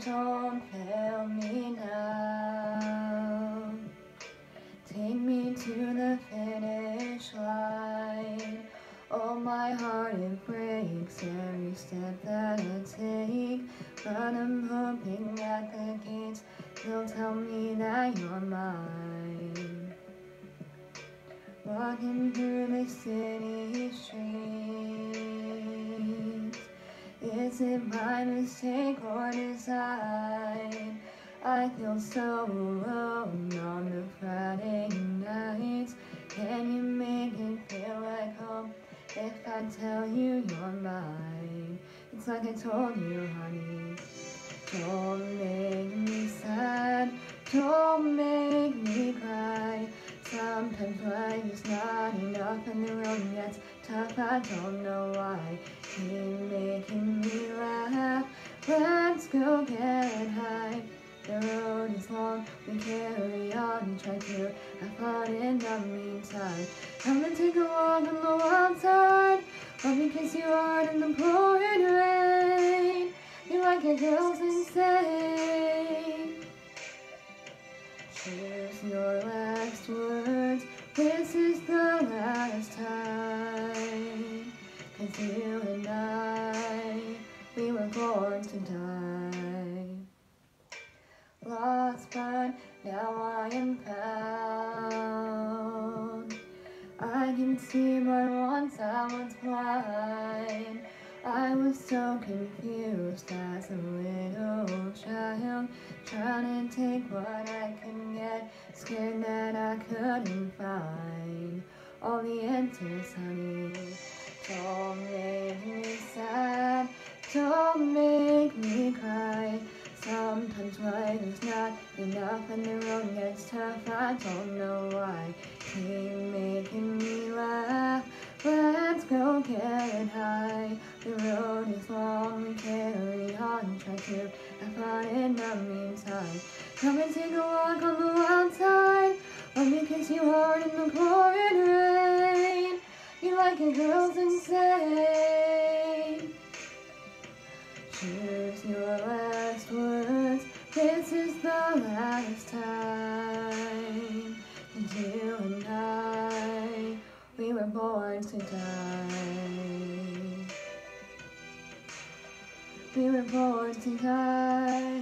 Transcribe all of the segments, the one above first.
don't fail me now. Take me to the finish line. Oh, my heart, it breaks every step that I take. But I'm hoping at the gates you'll tell me that you're mine. Walking through the city streets, is it my mistake or design? I feel so alone on the Friday nights. Can you make it feel like home if I tell you you're mine? It's like I told you, honey. Don't make me sad, don't make me cry. Sometimes life is not enough and the road gets tough, I don't know why. Keep making me laugh, let's go get high. The road is long, we carry on, try to have fun in the meantime. Come and take a walk on the wild side, let me kiss you hard in the pouring rain. You like a girl's insane. Choose your last words, this is the last time. 'Cause you and I, we were born to die. Lost but now I am found. I can see but once I was blind. I was so confused as a little child, trying to take what I could get, scared that I couldn't find all the answers, honey. Don't make me sad, don't make me cry. Sometimes life is not enough and the road gets tough, I don't know why. Keep making me laugh, let's go get high. The road is long, we carry on, try to have fun in the meantime. Come and take a walk on the wild side, let me kiss you hard in the pouring rain. You like a girl's insane. Choose your last words, this is the last time. 'Cause you and I, we were born to die. We were born to die.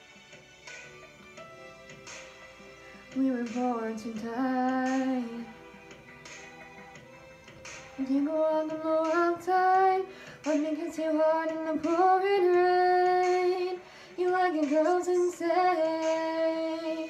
We were born to die. Take a walk on the wild side, let me kiss you hard in the pouring rain. You like a girl's insane.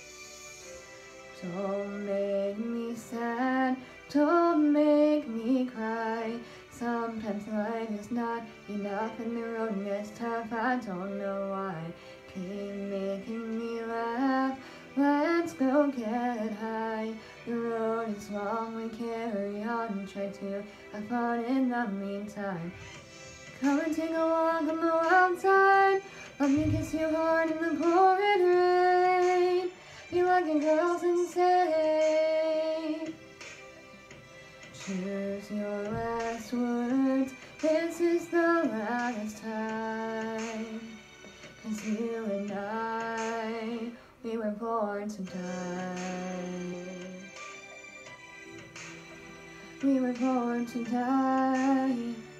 Don't make me sad, don't make me cry. Sometimes life is not enough and the road gets tough, I don't know why. Keep making me laugh, let's go get high. The road is long, we carry on, try to have fun in the meantime. Come and take a walk on the wild side, let me kiss you hard in the pouring rain. You like a girl's insane. Choose your last words, this is the last time. 'Cause you and I, we were born to die. We were born to die.